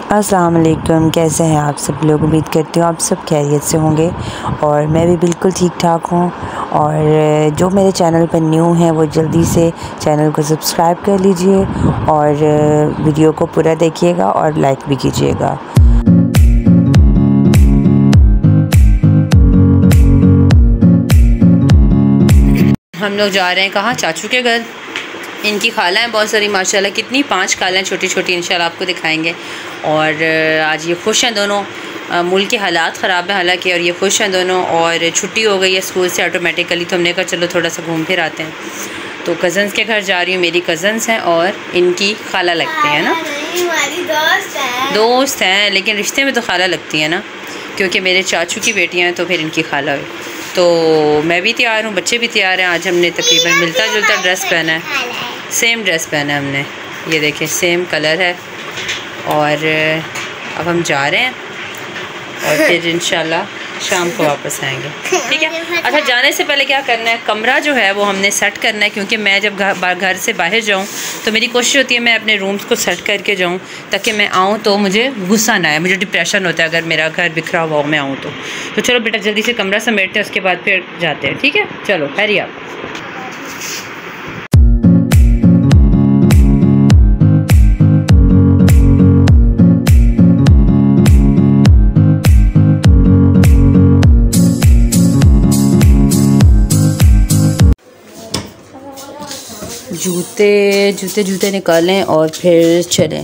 अस्सलाम वालेकुम, कैसे हैं आप सब लोग। उम्मीद करती हूँ आप सब खैरियत से होंगे और मैं भी बिल्कुल ठीक ठाक हूँ। और जो मेरे चैनल पर न्यू हैं वो जल्दी से चैनल को सब्सक्राइब कर लीजिए और वीडियो को पूरा देखिएगा और लाइक भी कीजिएगा। हम लोग जा रहे हैं कहाँ? चाचू के घर। इनकी खाला हैं बहुत सारी माशाल्लाह, कितनी 5 खाला हैं छोटी छोटी, इंशाल्लाह आपको दिखाएंगे। और आज ये खुश हैं दोनों। मुल्क के हालात ख़राब हैं हालांकि, और ये खुश हैं दोनों। और छुट्टी हो गई है स्कूल से ऑटोमेटिकली, तो हमने कहा चलो थोड़ा सा घूम फिर आते हैं। तो कज़न्स के घर जा रही हूँ। मेरी कज़न्स हैं और इनकी खाला लगती है ना, दोस्त हैं लेकिन रिश्ते में तो खाला लगती है ना, क्योंकि मेरे चाचू की बेटियाँ हैं तो फिर इनकी खाला हुई। तो मैं भी तैयार हूँ, बच्चे भी तैयार हैं। आज हमने तकरीबन मिलता जुलता ड्रेस पहना है, सेम ड्रेस पहना है हमने। ये देखें सेम कलर है। और अब हम जा रहे हैं और फिर इंशाल्लाह शाम को वापस आएंगे, ठीक है। अच्छा, जाने से पहले क्या करना है, कमरा जो है वो हमने सेट करना है, क्योंकि मैं जब घर से बाहर जाऊँ तो मेरी कोशिश होती है मैं अपने रूम्स को सेट करके जाऊँ, ताकि मैं आऊँ तो मुझे गुस्सा ना आए। मुझे डिप्रेशन होता है अगर मेरा घर बिखरा हुआ मैं आऊँ तो चलो बेटा जल्दी से कमरा समेटते हैं, उसके बाद फिर जाते हैं, ठीक है। चलो हरी आप। जूते निकालें और फिर चलें।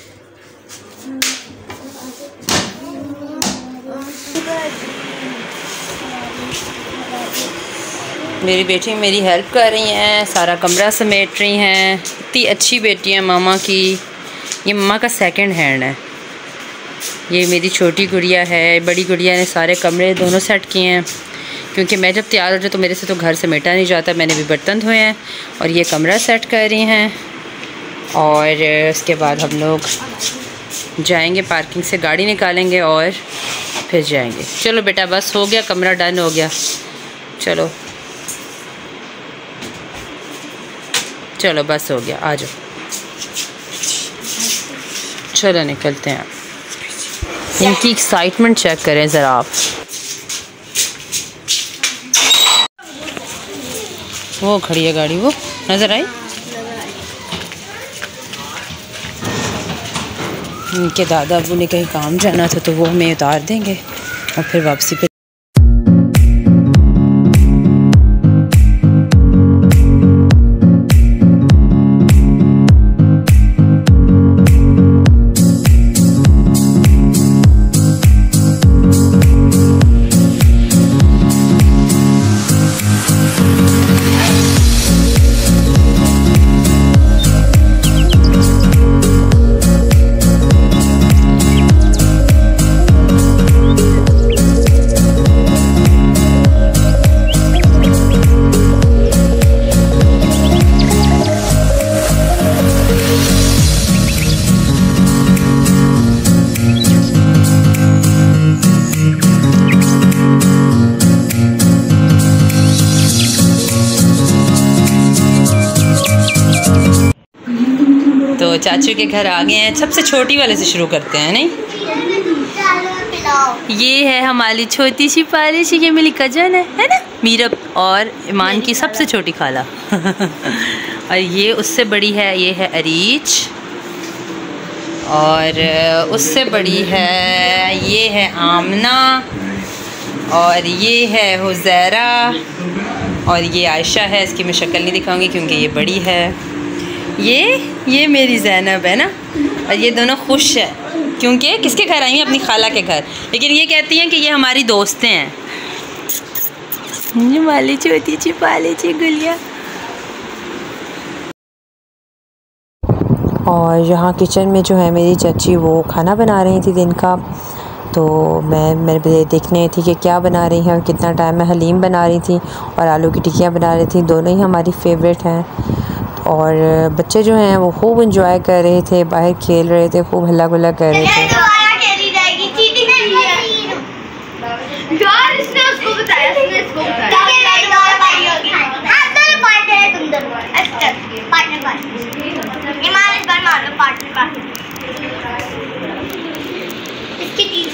मेरी बेटी मेरी हेल्प कर रही हैं, सारा कमरा समेट रही हैं। इतनी अच्छी बेटी है मामा की। ये मामा का सेकंड हैंड है। ये मेरी छोटी गुड़िया है, बड़ी गुड़िया ने सारे कमरे दोनों सेट किए हैं, क्योंकि मैं जब तैयार हो जाऊँ तो मेरे से तो घर समेटा नहीं जाता। मैंने भी बर्तन धोए हैं और ये कमरा सेट कर रही हैं। और उसके बाद हम लोग जाएंगे, पार्किंग से गाड़ी निकालेंगे और फिर जाएंगे। चलो बेटा बस हो गया, कमरा डन हो गया। चलो चलो बस हो गया, आ जाओ। चलो निकलते हैं। इनकी एक्साइटमेंट चेक करें ज़रा आप। वो खड़ी है गाड़ी, वो नज़र आई। इनके दादा अबू ने कहीं काम जाना था तो वो हमें उतार देंगे और फिर वापसी पे। तो चाचू के घर आ गए हैं। सबसे छोटी वाले से शुरू करते हैं, नहीं? ये है हमारी छोटी सी पाली सी, ये मेरी कजन है ना, मीरब, और ईमान की सबसे छोटी खाला। और ये उससे बड़ी है, ये है अरीच। और उससे बड़ी है, ये है आमना। और ये है हुज़ैरा। और ये आयशा है, इसकी मैं शक्ल नहीं दिखाऊंगी क्योंकि ये बड़ी है। ये मेरी ज़ैनब है ना। और ये दोनों खुश है क्योंकि किसके घर आई हैं? अपनी खाला के घर। लेकिन ये कहती हैं कि ये हमारी दोस्तें हैं। वाली छोटी सी पाली सी गुलिया। और यहाँ किचन में जो है मेरी चाची वो खाना बना रही थी दिन का, तो मैं देखने थी कि क्या बना रही हैं और कितना टाइम में। हलीम बना रही थी और आलू की टिक्कियाँ बना रही थी, दोनों ही हमारी फेवरेट हैं। और बच्चे जो हैं वो खूब इंजॉय कर रहे थे, बाहर खेल रहे थे, खूब हल्ला गुल्ला कर रहे थे।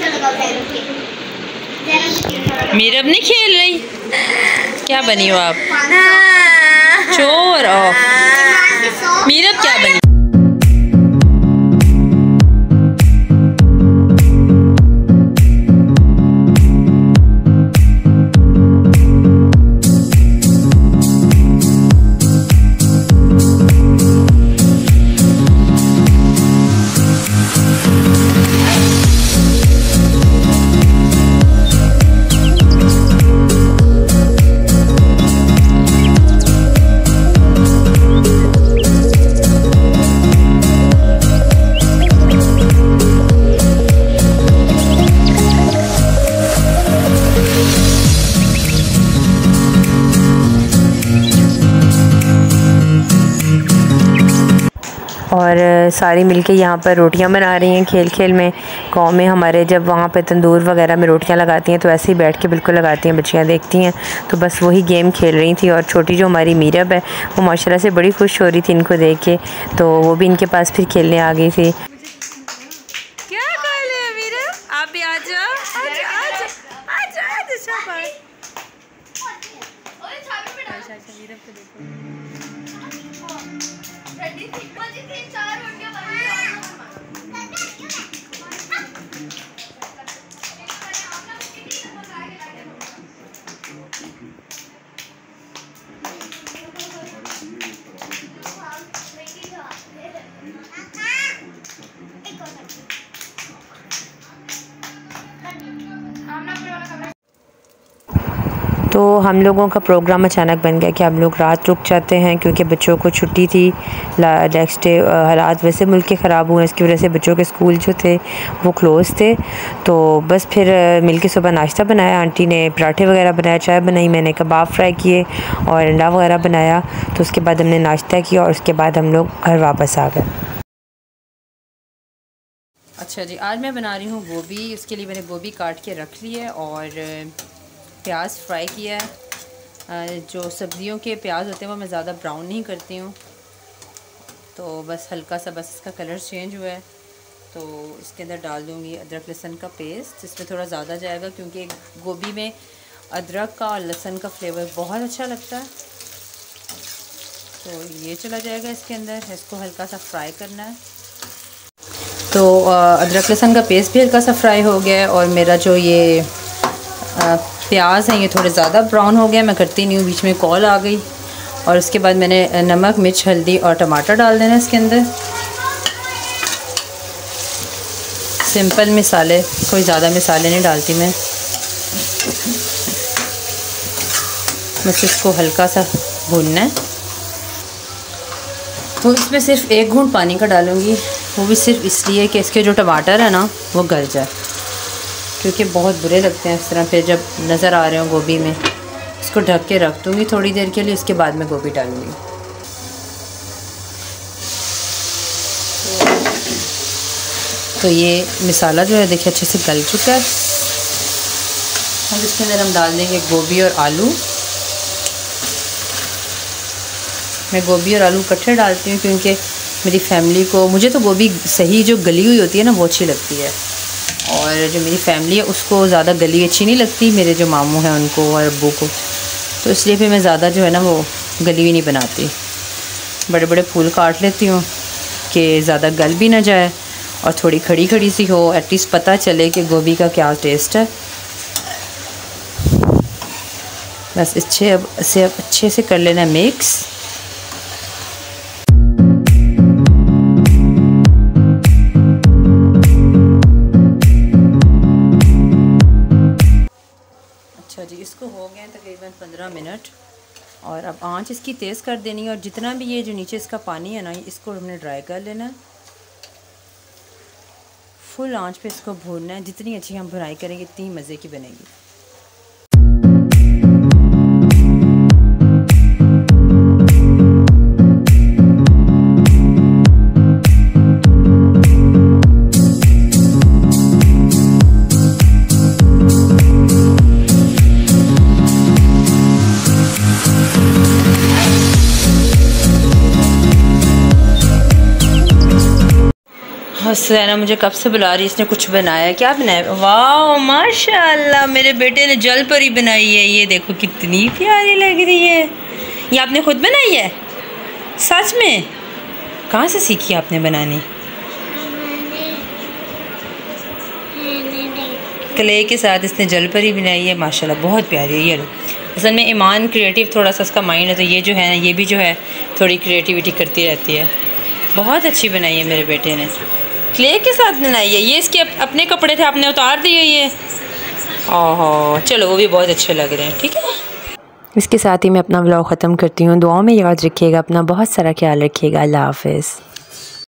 मीरब नहीं खेल रही, क्या बनी हो आप? चोर। मीरब क्या बनी? और सारी मिलके यहाँ पर रोटियाँ बना रही हैं खेल खेल में। गाँव में हमारे जब वहाँ पे तंदूर वगैरह में रोटियाँ लगाती हैं तो ऐसे ही बैठ के बिल्कुल लगाती हैं, बच्चियाँ देखती हैं तो बस वही गेम खेल रही थी। और छोटी जो हमारी मीरब है वो माशाल्लाह से बड़ी खुश हो रही थी इनको देख के, तो वो भी इनके पास फिर खेलने आ गई थी। क्या कर रहे हैं मीरब? आप भी आ जाओ, तो हम लोगों का प्रोग्राम अचानक बन गया कि हम लोग रात रुक जाते हैं क्योंकि बच्चों को छुट्टी थी। नेक्स्ट डे हालात वैसे मुल्क के ख़राब हुए, इसकी वजह से बच्चों के स्कूल जो थे वो क्लोज़ थे। तो बस फिर मिलके सुबह नाश्ता बनाया, आंटी ने पराठे वगैरह बनाया, चाय बनाई, मैंने कबाब फ्राई किए और अंडा वगैरह बनाया। तो उसके बाद हमने नाश्ता किया और उसके बाद हम लोग घर वापस आ गए। अच्छा जी, आज मैं बना रही हूँ गोभी। उसके लिए मैंने गोभी काट के रख ली है और प्याज फ्राई किया है। जो सब्जियों के प्याज होते हैं वो मैं ज़्यादा ब्राउन नहीं करती हूँ, तो बस हल्का सा बस इसका कलर चेंज हुआ है तो इसके अंदर डाल दूँगी अदरक लहसुन का पेस्ट। इसमें थोड़ा ज़्यादा जाएगा क्योंकि गोभी में अदरक का और लहसुन का फ्लेवर बहुत अच्छा लगता है। तो ये चला जाएगा इसके अंदर, इसको हल्का सा फ्राई करना है। तो अदरक लहसुन का पेस्ट भी हल्का सा फ्राई हो गया है और मेरा जो ये प्याज है ये थोड़े ज़्यादा ब्राउन हो गया। मैं करती नहीं हूँ, बीच में कॉल आ गई। और उसके बाद मैंने नमक, मिर्च, हल्दी और टमाटर डाल देना इसके अंदर। सिंपल मसाले, कोई ज़्यादा मसाले नहीं डालती मैं, बस इसको हल्का सा भूनना है। तो इसमें सिर्फ 1 घूंट पानी का डालूँगी, वो भी सिर्फ इसलिए कि इसके जो टमाटर है ना वो गल जाए, क्योंकि बहुत बुरे लगते हैं इस तरह फिर जब नज़र आ रहे हो गोभी में। इसको ढक के रख दूँगी थोड़ी देर के लिए, उसके बाद मैं गोभी डालूँगी। तो ये मसाला जो है देखिए अच्छे से गल चुका है। अब इसके अंदर हम डाल देंगे गोभी और आलू। मैं गोभी और आलू इकट्ठे डालती हूँ क्योंकि मेरी फैमिली को, मुझे तो गोभी सही जो गली हुई होती है ना वो अच्छी लगती है, और जो मेरी फैमिली है उसको ज़्यादा गली अच्छी नहीं लगती, मेरे जो मामू हैं उनको और अब्बू को। तो इसलिए फिर मैं ज़्यादा जो है ना वो गली हुई नहीं बनाती, बड़े बड़े फूल काट लेती हूँ कि ज़्यादा गल भी ना जाए और थोड़ी खड़ी खड़ी सी हो, एटलीस्ट पता चले कि गोभी का क्या टेस्ट है। बस इसे अच्छे से कर लेना मिक्स। अच्छा जी, इसको हो गए तकरीबन 15 मिनट और अब आंच इसकी तेज़ कर देनी है और जितना भी ये जो नीचे इसका पानी है ना इसको हमने ड्राई कर लेना है। फुल आंच पे इसको भूनना है, जितनी अच्छी हम भुनाई करेंगे इतनी मज़े की बनेगी। हुसैना मुझे कब से बुला रही है, इसने कुछ बनाया। क्या बनाया? वाह माशाल्लाह, मेरे बेटे ने जल परी बनाई है। ये देखो कितनी प्यारी लग रही है। ये आपने खुद बनाई है? सच में? कहाँ से सीखी आपने बनानी? क्ले के साथ इसने जल परी बनाई है, माशाल्लाह बहुत प्यारी है। ये लो, असल में ईमान क्रिएटिव थोड़ा सा उसका माइंड है, तो ये जो है ना, ये भी जो है थोड़ी क्रिएटिविटी करती रहती है। बहुत अच्छी बनाई है मेरे बेटे ने, क्ले के साथ बनाई है। ये इसके अपने कपड़े थे, आपने उतार दिए ये। ओहो, चलो वो भी बहुत अच्छे लग रहे हैं। ठीक है, इसके साथ ही मैं अपना व्लॉग ख़त्म करती हूँ। दुआओं में याद रखिएगा, अपना बहुत सारा ख्याल रखिएगा। अल्लाह हाफ़िज़।